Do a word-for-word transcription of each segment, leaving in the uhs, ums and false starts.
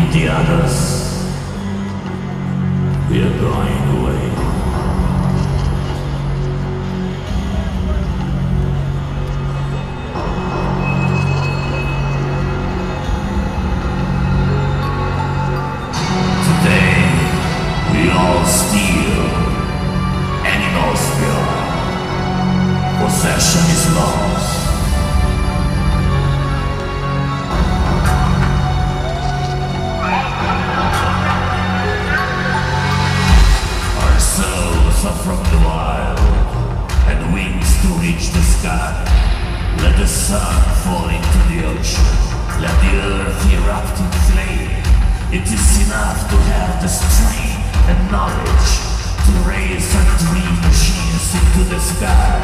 with the others. We are going away. Today, we all steal. Animals pure. Possession is lost. From the wild, and wings to reach the sky. Let the sun fall into the ocean. Let the earth erupt in flame. It is enough to have the strength and knowledge to raise our dream machines into the sky.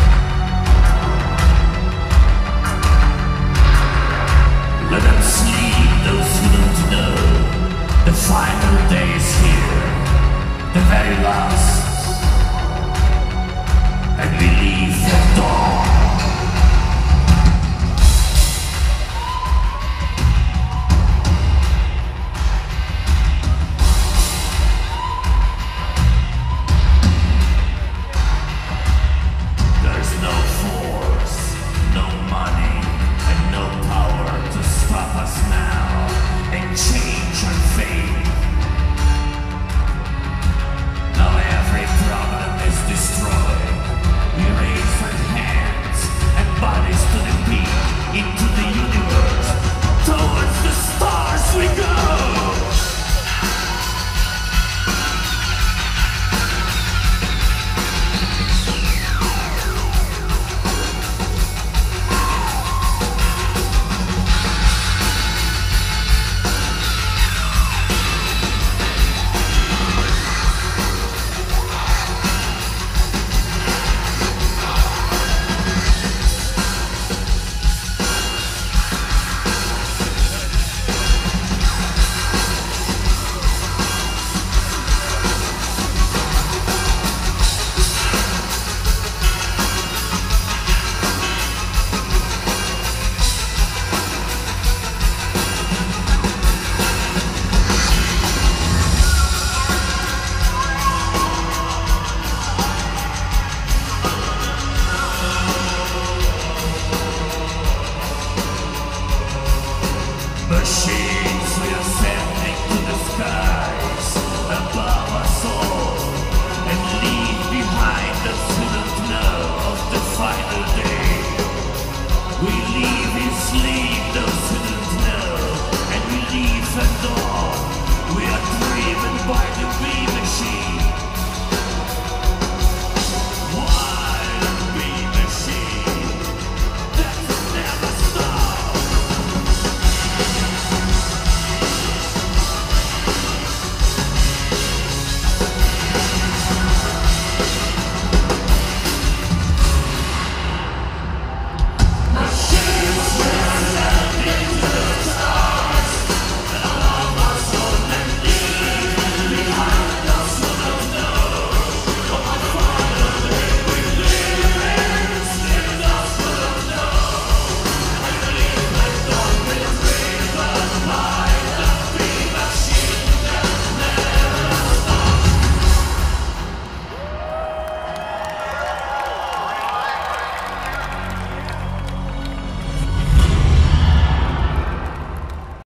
Let them sleep, those who don't know. The final day is here, the very last. And believe the dawn. There's no force, no money, and no power to stop us now and change our fate. Now every problem is destroyed. We raise our hands and bodies to the beat, into the universe. Towards the stars we go! Machines, we are sending to the skies above us all, and leave behind those who don't know of the final day. We leave in sleep those who don't know, and we leave at dawn. We are driven by the B-Mashina.